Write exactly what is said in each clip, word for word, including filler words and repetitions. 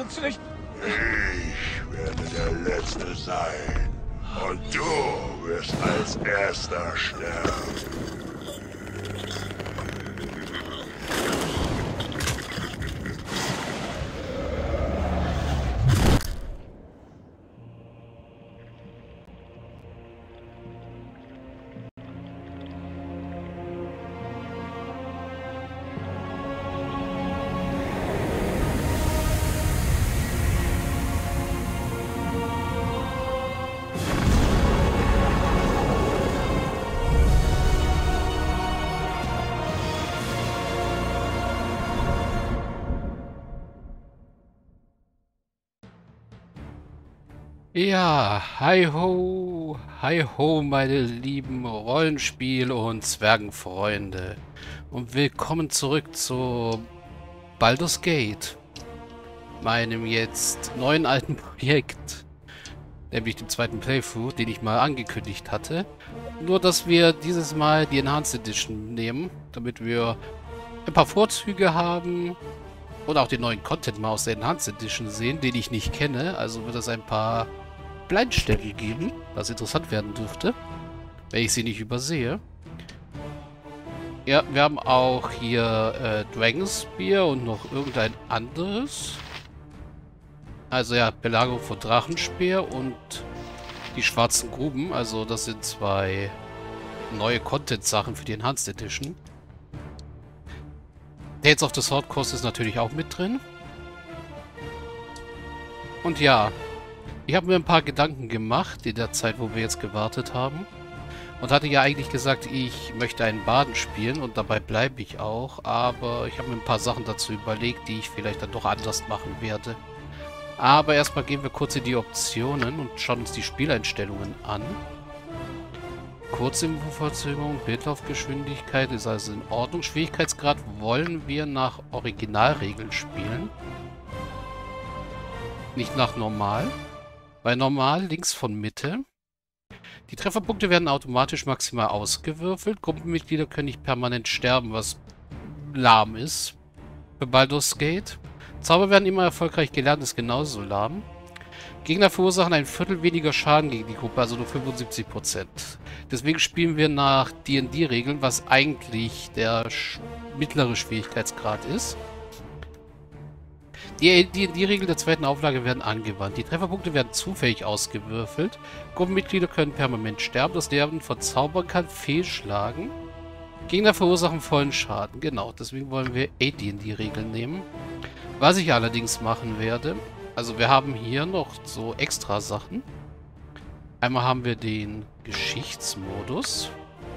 nicht... Ich werde der Letzte sein. Und du wirst als Erster sterben. Ja, hi ho, hi ho, meine lieben Rollenspiel- und Zwergenfreunde. Und willkommen zurück zu Baldur's Gate, meinem jetzt neuen alten Projekt, nämlich dem zweiten Playthrough, den ich mal angekündigt hatte. Nur, dass wir dieses Mal die Enhanced Edition nehmen, damit wir ein paar Vorzüge haben und auch den neuen Content mal aus der Enhanced Edition sehen, den ich nicht kenne. Also wird es ein paar Blindstellen geben, was interessant werden dürfte, wenn ich sie nicht übersehe. Ja, wir haben auch hier äh, Dragon's Spear und noch irgendein anderes. Also ja, Belagerung von Drachenspeer und die schwarzen Gruben. Also das sind zwei neue Content-Sachen für die Enhanced Edition. Tales of the Sword Coast ist natürlich auch mit drin. Und ja, ich habe mir ein paar Gedanken gemacht in der Zeit, wo wir jetzt gewartet haben. Und hatte ja eigentlich gesagt, ich möchte einen Baden spielen und dabei bleibe ich auch. Aber ich habe mir ein paar Sachen dazu überlegt, die ich vielleicht dann doch anders machen werde. Aber erstmal gehen wir kurz in die Optionen und schauen uns die Spieleinstellungen an. Kurzinfoverzögerung, Bildlaufgeschwindigkeit ist also in Ordnung. Schwierigkeitsgrad wollen wir nach Originalregeln spielen. Nicht nach normal. Bei normal links von Mitte. Die Trefferpunkte werden automatisch maximal ausgewürfelt. Gruppenmitglieder können nicht permanent sterben, was lahm ist. Für Baldur's Gate. Zauber werden immer erfolgreich gelernt, ist genauso lahm. Gegner verursachen ein Viertel weniger Schaden gegen die Gruppe, also nur fünfundsiebzig Prozent. Deswegen spielen wir nach D und D-Regeln, was eigentlich der sch mittlere Schwierigkeitsgrad ist. Die D und D-Regeln der zweiten Auflage werden angewandt. Die Trefferpunkte werden zufällig ausgewürfelt. Gruppenmitglieder können permanent sterben. Das Lernen von Zaubern kann fehlschlagen. Gegner verursachen vollen Schaden. Genau, deswegen wollen wir A D und D-Regeln nehmen. Was ich allerdings machen werde, also wir haben hier noch so extra Sachen. Einmal haben wir den Geschichtsmodus.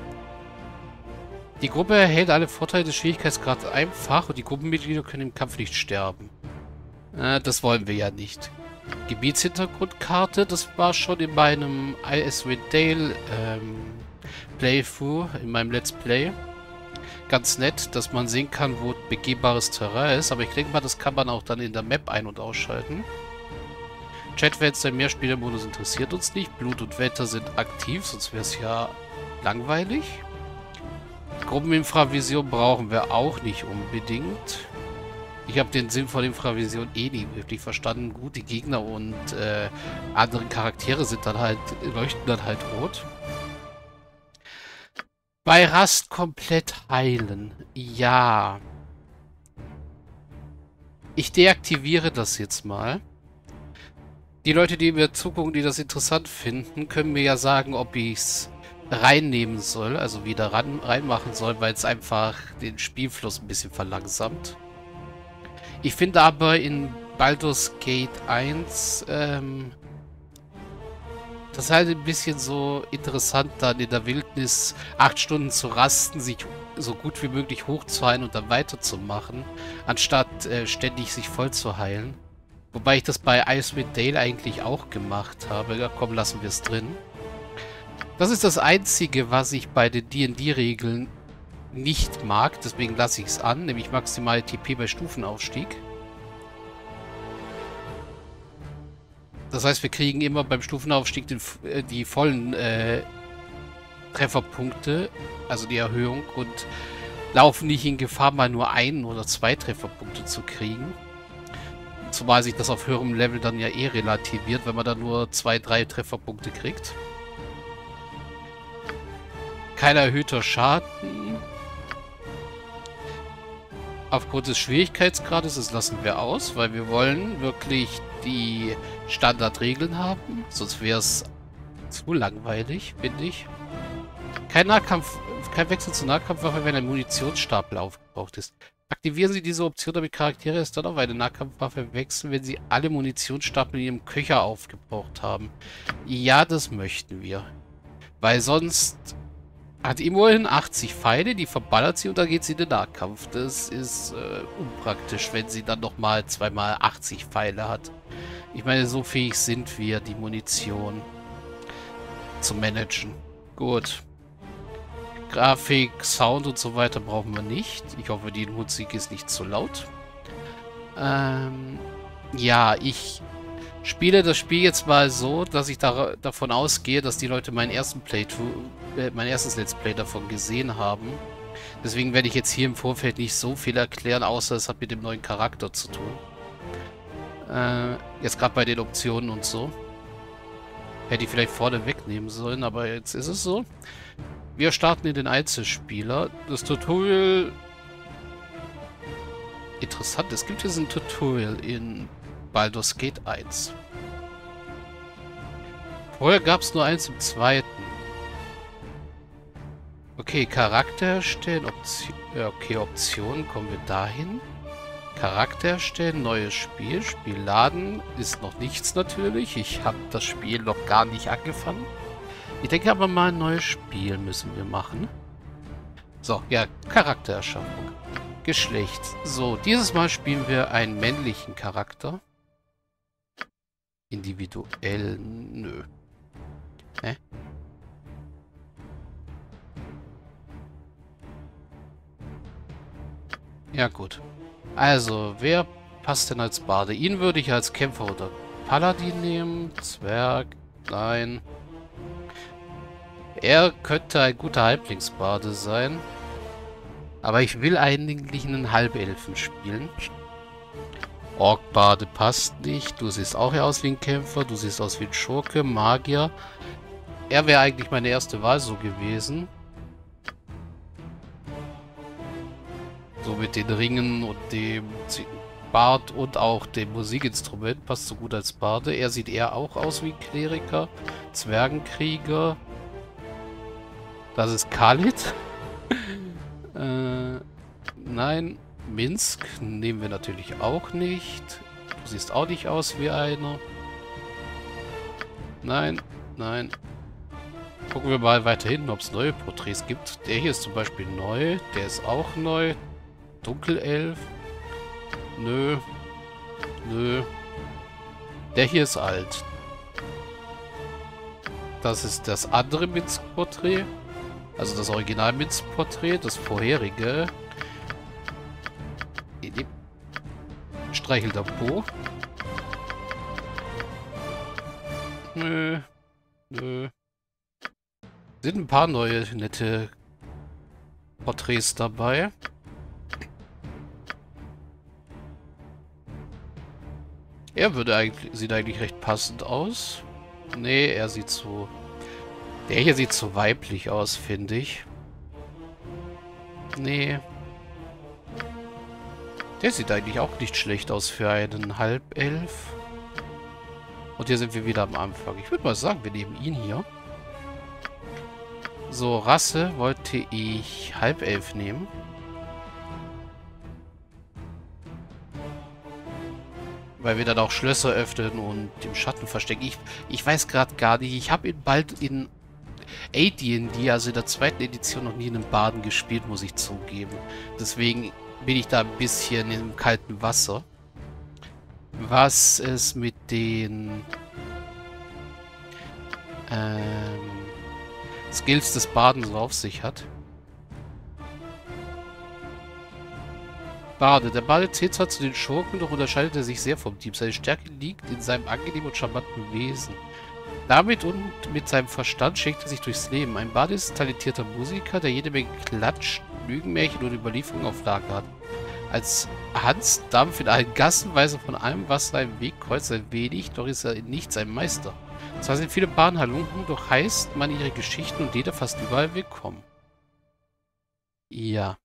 Die Gruppe erhält alle Vorteile des Schwierigkeitsgrads einfach und die Gruppenmitglieder können im Kampf nicht sterben. Äh, das wollen wir ja nicht. Gebietshintergrundkarte, das war schon in meinem Icewind Dale ähm, Playthrough, in meinem Let's Play. Ganz nett, dass man sehen kann, wo begehbares Terrain ist, aber ich denke mal, das kann man auch dann in der Map ein- und ausschalten. Chatfenster im Mehrspielermodus interessiert uns nicht. Blut und Wetter sind aktiv, sonst wäre es ja langweilig. Gruppeninfravision brauchen wir auch nicht unbedingt. Ich habe den Sinn von Infravision eh nie wirklich verstanden. Gut, die Gegner und äh, andere Charaktere sind dann halt, leuchten dann halt rot. Bei Rast komplett heilen. Ja. Ich deaktiviere das jetzt mal. Die Leute, die mir zugucken, die das interessant finden, können mir ja sagen, ob ich es reinnehmen soll, also wieder ran, reinmachen soll, weil es einfach den Spielfluss ein bisschen verlangsamt. Ich finde aber in Baldur's Gate eins, ähm, das ist halt ein bisschen so interessant, dann in der Wildnis acht Stunden zu rasten, sich so gut wie möglich hochzuheilen und dann weiterzumachen, anstatt äh, ständig sich voll zu heilen. Wobei ich das bei Icewind Dale eigentlich auch gemacht habe. Ja, komm, lassen wir es drin. Das ist das Einzige, was ich bei den D und D-Regeln nicht mag. Deswegen lasse ich es an, nämlich maximale T P bei Stufenaufstieg. Das heißt, wir kriegen immer beim Stufenaufstieg den, äh, die vollen äh, Trefferpunkte, also die Erhöhung, und laufen nicht in Gefahr, mal nur ein oder zwei Trefferpunkte zu kriegen. Zumal sich das auf höherem Level dann ja eh relativiert, wenn man dann nur zwei, drei Trefferpunkte kriegt. Kein erhöhter Schaden. Aufgrund des Schwierigkeitsgrades, das lassen wir aus, weil wir wollen wirklich die Standardregeln haben. Sonst wäre es zu langweilig, finde ich. Kein Nahkampf, kein Wechsel zur Nahkampfwaffe, wenn ein Munitionsstapel aufgebraucht ist. Aktivieren Sie diese Option, damit Charaktere erst dann auf eine Nahkampfwaffe wechseln, wenn sie alle Munitionsstapel in ihrem Köcher aufgebraucht haben. Ja, das möchten wir. Weil sonst hat immerhin achtzig Pfeile, die verballert sie und dann geht sie in den Nahkampf. Das ist äh, unpraktisch, wenn sie dann nochmal zweimal achtzig Pfeile hat. Ich meine, so fähig sind wir, die Munition zu managen. Gut. Grafik, Sound und so weiter brauchen wir nicht. Ich hoffe, die Musik ist nicht zu laut. Ähm, ja, ich spiele das Spiel jetzt mal so, dass ich da, davon ausgehe, dass die Leute meinen ersten Playthrough, äh, mein erstes Let's Play davon gesehen haben. Deswegen werde ich jetzt hier im Vorfeld nicht so viel erklären, außer es hat mit dem neuen Charakter zu tun. Äh, jetzt gerade bei den Optionen und so. Hätte ich vielleicht vorne wegnehmen sollen, aber jetzt ist es so. Wir starten in den Einzelspieler. Das Tutorial... Interessant, es gibt jetzt ein Tutorial in Baldur's Gate eins. Vorher gab es nur eins im zweiten. Okay, Charakter erstellen, Option... Ja, okay, Optionen, kommen wir dahin. Charakter erstellen, neues Spiel, Spiel laden, ist noch nichts natürlich. Ich habe das Spiel noch gar nicht angefangen. Ich denke aber mal, ein neues Spiel müssen wir machen. So, ja, Charaktererschaffung. Geschlecht. So, dieses Mal spielen wir einen männlichen Charakter. Individuell, nö. Hä? Ja, gut. Also, wer passt denn als Barde? Ihn würde ich als Kämpfer oder Paladin nehmen. Zwerg, nein. Er könnte ein guter Halblingsbarde sein. Aber ich will eigentlich einen Halbelfen spielen. Orkbarde passt nicht. Du siehst auch aus wie ein Kämpfer. Du siehst aus wie ein Schurke, Magier. Er wäre eigentlich meine erste Wahl so gewesen. So mit den Ringen und dem Bart und auch dem Musikinstrument. Passt so gut als Barde. Er sieht eher auch aus wie ein Kleriker. Zwergenkrieger. Das ist Khalid. äh, nein. Minsk nehmen wir natürlich auch nicht. Du siehst auch nicht aus wie einer. Nein, nein. Gucken wir mal weiter hinten, ob es neue Porträts gibt. Der hier ist zum Beispiel neu. Der ist auch neu. Dunkelelf. Nö. Nö. Der hier ist alt. Das ist das andere Minsk-Porträt. Also das Original-Minsk-Porträt. Das vorherige. Streichelt am Po. Nö. Nö. Sind ein paar neue, nette Porträts dabei. Er würde eigentlich, sieht eigentlich recht passend aus. Nee, er sieht so... Der hier sieht so weiblich aus, finde ich. Nee. Der sieht eigentlich auch nicht schlecht aus für einen Halbelf. Und hier sind wir wieder am Anfang. Ich würde mal sagen, wir nehmen ihn hier. So, Rasse wollte ich Halbelf nehmen. Weil wir dann auch Schlösser öffnen und im Schatten verstecken. Ich, ich weiß gerade gar nicht. Ich habe ihn bald in A D und D, also in der zweiten Edition, noch nie in einem Baden gespielt, muss ich zugeben. Deswegen bin ich da ein bisschen im kalten Wasser. Was es mit den ähm, Skills des Baden so auf sich hat. Bade. Der Bade zählt zwar zu den Schurken, doch unterscheidet er sich sehr vom Dieb. Seine Stärke liegt in seinem angenehmen und charmanten Wesen. Damit und mit seinem Verstand schickt er sich durchs Leben. Ein Bade ist ein talentierter Musiker, der jede Menge Klatsch, Lügenmärchen und Überlieferungen auf Lager hat. Als Hans Dampf in allen Gassen, weiß er von allem, was seinen Weg kreuzt, ein wenig, doch ist er in nichts ein Meister. Zwar sind viele Bahnen Halunken, doch heißt man ihre Geschichten und jeder fast überall willkommen. Ja.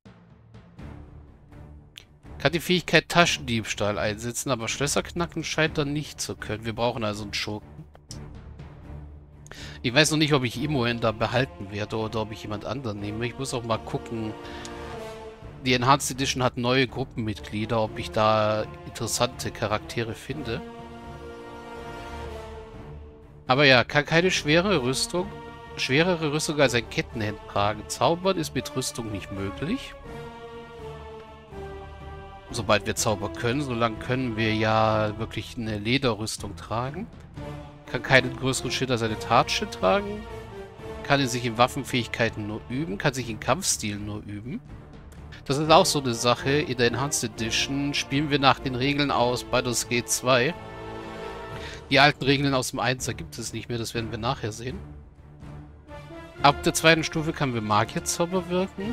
Kann die Fähigkeit Taschendiebstahl einsetzen, aber Schlösser knacken scheint er nicht zu können. Wir brauchen also einen Schurken. Ich weiß noch nicht, ob ich Imoen da behalten werde oder ob ich jemand anderen nehme. Ich muss auch mal gucken. Die Enhanced Edition hat neue Gruppenmitglieder, ob ich da interessante Charaktere finde. Aber ja, kann keine schwere Rüstung, schwerere Rüstung als ein Kettenhemd tragen. Zaubern ist mit Rüstung nicht möglich. Sobald wir Zauber können, solange können wir ja wirklich eine Lederrüstung tragen. Kann keinen größeren Schild als eine Tatsche tragen. Kann in sich in Waffenfähigkeiten nur üben. Kann sich in Kampfstil nur üben. Das ist auch so eine Sache. In der Enhanced Edition spielen wir nach den Regeln aus Baldur's Gate zwei. Die alten Regeln aus dem Einser gibt es nicht mehr. Das werden wir nachher sehen. Ab der zweiten Stufe können wir Magierzauber wirken.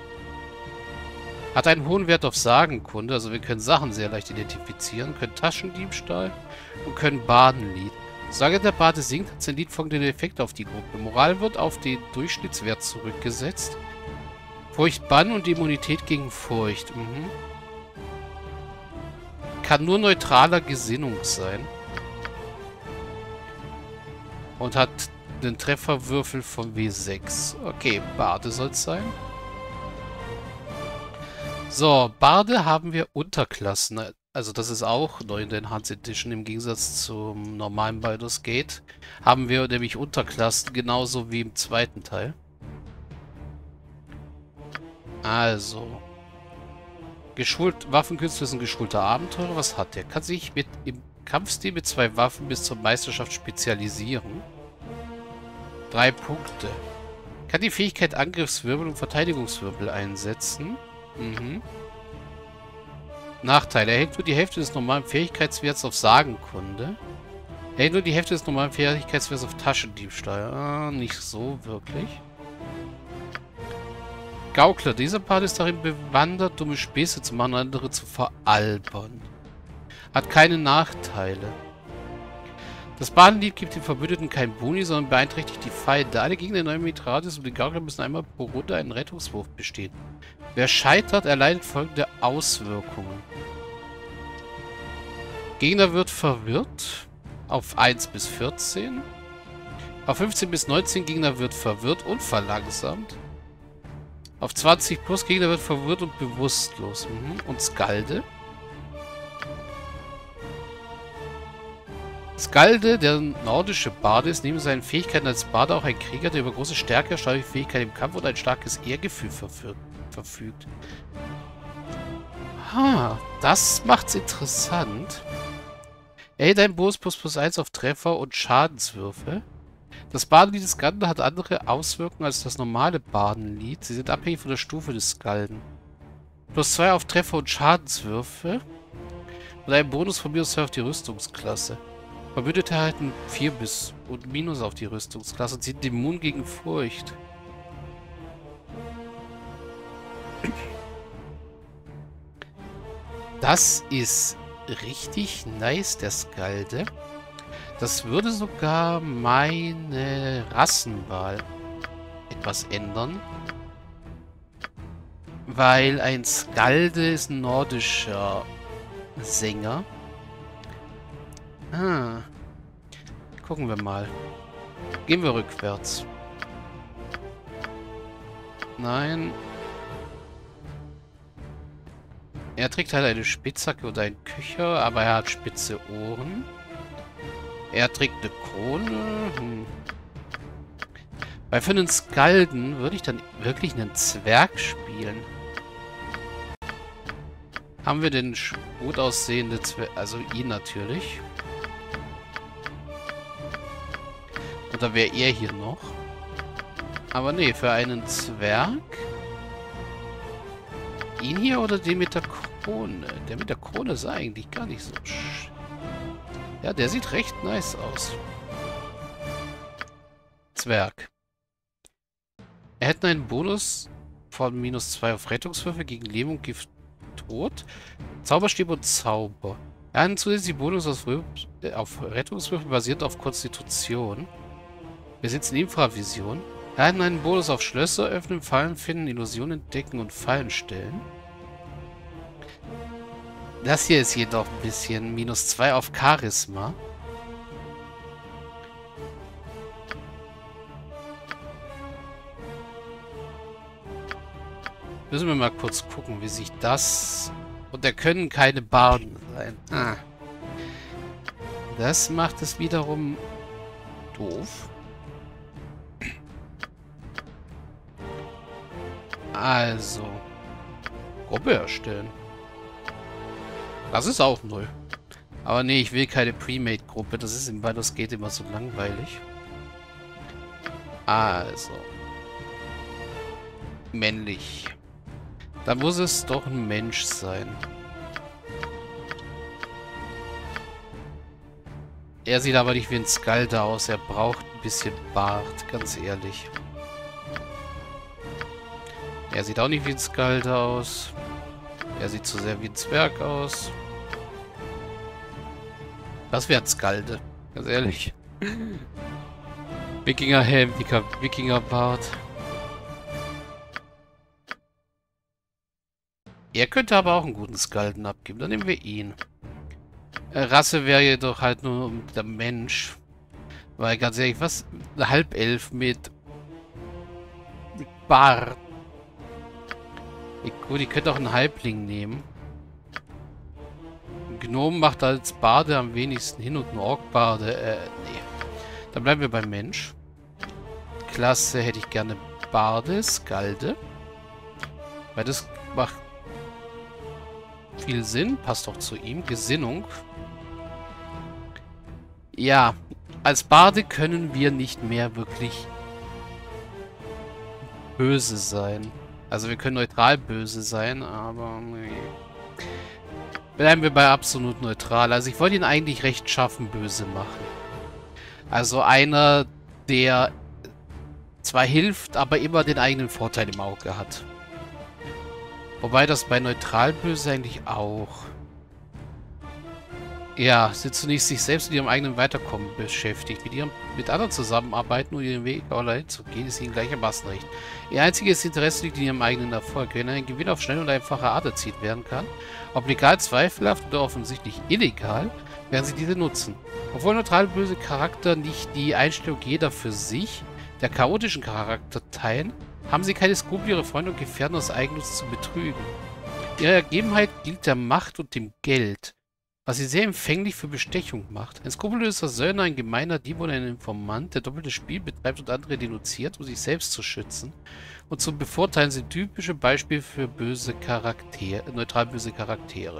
Hat einen hohen Wert auf Sagenkunde. Also wir können Sachen sehr leicht identifizieren. Können Taschendiebstahl und können Badenlied. Sage der Bade singt, hat sein Lied folgenden Effekt auf die Gruppe. Moral wird auf den Durchschnittswert zurückgesetzt. Furcht bannen und Immunität gegen Furcht. Mhm. Kann nur neutraler Gesinnung sein. Und hat den Trefferwürfel von W sechs. Okay, Bade soll es sein. So, Barde haben wir Unterklassen. Also das ist auch neu in der Enhanced Edition im Gegensatz zum normalen Baldur's Gate. Haben wir nämlich Unterklassen, genauso wie im zweiten Teil. Also. Geschult, Waffenkünstler ist ein geschulter Abenteurer. Was hat der? Kann sich mit im Kampfstil mit zwei Waffen bis zur Meisterschaft spezialisieren. Drei Punkte. Kann die Fähigkeit Angriffswirbel und Verteidigungswirbel einsetzen. Mhm. Nachteil. Er hält nur die Hälfte des normalen Fähigkeitswerts auf Sagenkunde. Er hält nur die Hälfte des normalen Fähigkeitswerts auf Taschendiebstahl. Ah, nicht so wirklich. Gaukler. Dieser Part ist darin bewandert, dumme Späße zu machen und andere zu veralbern. Hat keine Nachteile. Das Badenlied gibt den Verbündeten kein Boni, sondern beeinträchtigt die Feinde. Alle Gegner in einem Mitradius und die Gaukler müssen einmal pro Runde einen Rettungswurf bestehen. Wer scheitert, erleidet folgende Auswirkungen. Gegner wird verwirrt. Auf eins bis vierzehn. Auf fünfzehn bis neunzehn Gegner wird verwirrt und verlangsamt. Auf zwanzig plus Gegner wird verwirrt und bewusstlos. Mhm. Und Skalde. Skalde, der nordische Barde ist, neben seinen Fähigkeiten als Barde auch ein Krieger, der über große Stärke, erstaunliche Fähigkeit im Kampf und ein starkes Ehrgefühl verfügt. verfügt. Ha, das macht's interessant. Er hält einen Bonus plus plus eins auf Treffer und Schadenswürfe. Das Badenlied des Skalden hat andere Auswirkungen als das normale Badenlied. Sie sind abhängig von der Stufe des Skalden. Plus zwei auf Treffer und Schadenswürfe. Und einen Bonus von minus zwei auf die Rüstungsklasse. Verbündete erhalten vier bis und Minus auf die Rüstungsklasse und sind immun gegen Furcht. Das ist richtig nice, der Skalde. Das würde sogar meine Rassenwahl etwas ändern. Weil ein Skalde ist ein nordischer Sänger. Ah. Gucken wir mal. Gehen wir rückwärts. Nein. Er trägt halt eine Spitzhacke und einen Köcher, aber er hat spitze Ohren. Er trägt eine Krone. Hm. Weil für einen Skalden würde ich dann wirklich einen Zwerg spielen. Haben wir den gut aussehenden Zwerg, also ihn natürlich. Und dann wäre er hier noch. Aber nee, für einen Zwerg. Ihn hier oder den mit der Krone? Der mit der Krone sah eigentlich gar nicht so... Sch ja, der sieht recht nice aus. Zwerg. Er hätte einen Bonus von minus zwei auf Rettungswürfe gegen Leben und Gift Tod. Zauberstäbe und Zauber. Er hat einen zusätzlichen Bonus auf, auf Rettungswürfel basierend auf Konstitution. Besitzen Infravision. Er hat einen Bonus auf Schlösser öffnen, Fallen finden, Illusionen entdecken und Fallen stellen. Das hier ist jedoch ein bisschen minus zwei auf Charisma. Müssen wir mal kurz gucken, wie sich das... Und da können keine Barden sein. Ah. Das macht es wiederum doof. Also. Gruppe erstellen. Das ist auch null. Aber nee, ich will keine Premade-Gruppe. Das ist im Baldur's Gate immer so langweilig. Also. Männlich. Da muss es doch ein Mensch sein. Er sieht aber nicht wie ein Skalder aus. Er braucht ein bisschen Bart, ganz ehrlich. Er sieht auch nicht wie ein Skalder aus. Er sieht zu sehr wie ein Zwerg aus. Das wäre ein Skalde, ganz ehrlich. Wikingerhelm, dicker Wikingerbart. Er könnte aber auch einen guten Skalden abgeben. Dann nehmen wir ihn. Äh, Rasse wäre jedoch halt nur der Mensch. Weil ganz ehrlich, was? Ein Halbelf mit, mit Bart. Ich, gut, ich könnte auch einen Halbling nehmen. Ein Gnom macht als Barde am wenigsten hin und ein Orkbarde. Äh, nee. Dann bleiben wir beim Mensch. Klasse hätte ich gerne Barde, Skalde. Weil das macht viel Sinn. Passt auch zu ihm. Gesinnung. Ja. Als Barde können wir nicht mehr wirklich böse sein. Also wir können neutral böse sein, aber nee. Bleiben wir bei absolut neutral. Also ich wollte ihn eigentlich rechtschaffen böse machen. Also einer, der zwar hilft, aber immer den eigenen Vorteil im Auge hat. Wobei das bei neutral böse eigentlich auch. Ja, sind zunächst sich selbst mit ihrem eigenen Weiterkommen beschäftigt. Mit ihrem, mit anderen zusammenarbeiten und ihren Weg allein zu gehen, ist ihnen gleichermaßen recht. Ihr einziges Interesse liegt in ihrem eigenen Erfolg. Wenn ein Gewinn auf schnelle und einfache Art erzielt werden kann, ob legal, zweifelhaft oder offensichtlich illegal, werden sie diese nutzen. Obwohl neutral böse Charakter nicht die Einstellung jeder für sich, der chaotischen Charakter teilen, haben sie keine Skrupel, ihre Freunde und Gefährten aus Eigennutz zu betrügen. Ihre Ergebenheit gilt der Macht und dem Geld, was sie sehr empfänglich für Bestechung macht. Ein skrupellöser Söldner, ein gemeiner Dieb oder ein Informant, der doppeltes Spiel betreibt und andere denunziert, um sich selbst zu schützen und zu bevorteilen, sind typische Beispiele für böse Charaktere, neutral böse Charaktere.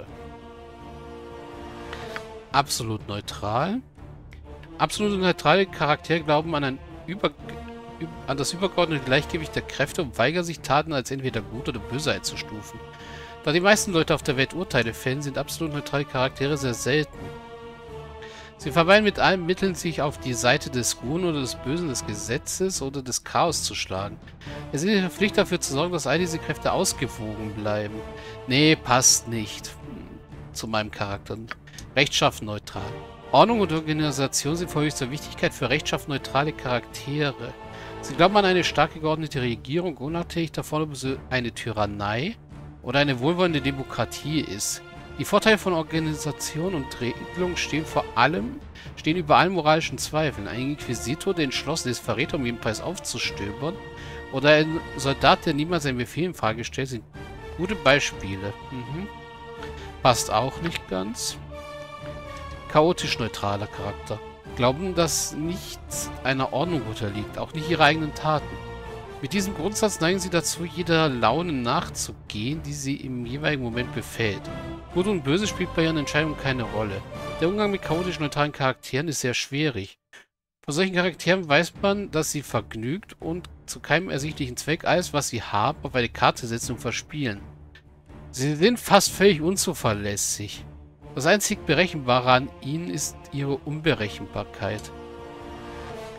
Absolut neutral. Absolut neutrale Charaktere glauben an, ein Über, an das übergeordnete Gleichgewicht der Kräfte und weigern sich, Taten als entweder gut oder böse einzustufen. Da die meisten Leute auf der Welt Urteile fällen, sind absolut neutrale Charaktere sehr selten. Sie vermeiden mit allen Mitteln, sich auf die Seite des Guten oder des Bösen, des Gesetzes oder des Chaos zu schlagen. Es ist ihre Pflicht dafür zu sorgen, dass all diese Kräfte ausgewogen bleiben. Nee, passt nicht zu meinem Charakter. Rechtschaffen neutral. Ordnung und Organisation sind von höchster Wichtigkeit für rechtschaffen neutrale Charaktere. Sie glauben an eine starke geordnete Regierung, unabhängig davon, ob sie eine Tyrannei oder eine wohlwollende Demokratie ist. Die Vorteile von Organisation und Regelung stehen vor allem, stehen über allen moralischen Zweifeln. Ein Inquisitor, der entschlossen ist, Verräter um jeden Preis aufzustöbern, oder ein Soldat, der niemals seinen Befehl in Frage stellt, sind gute Beispiele. Mhm. Passt auch nicht ganz. Chaotisch neutraler Charakter. Glauben, dass nichts einer Ordnung unterliegt, auch nicht ihre eigenen Taten. Mit diesem Grundsatz neigen sie dazu, jeder Laune nachzugehen, die sie im jeweiligen Moment befällt. Gut und Böse spielt bei ihren Entscheidungen keine Rolle. Der Umgang mit chaotisch neutralen Charakteren ist sehr schwierig. Von solchen Charakteren weiß man, dass sie vergnügt und zu keinem ersichtlichen Zweck alles, was sie haben, auf eine Karte setzen und verspielen. Sie sind fast völlig unzuverlässig. Das einzig Berechenbare an ihnen ist ihre Unberechenbarkeit.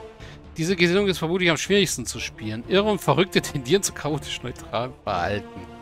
Diese Gesinnung ist vermutlich am schwierigsten zu spielen. Irre und Verrückte tendieren zu chaotisch neutralem Verhalten.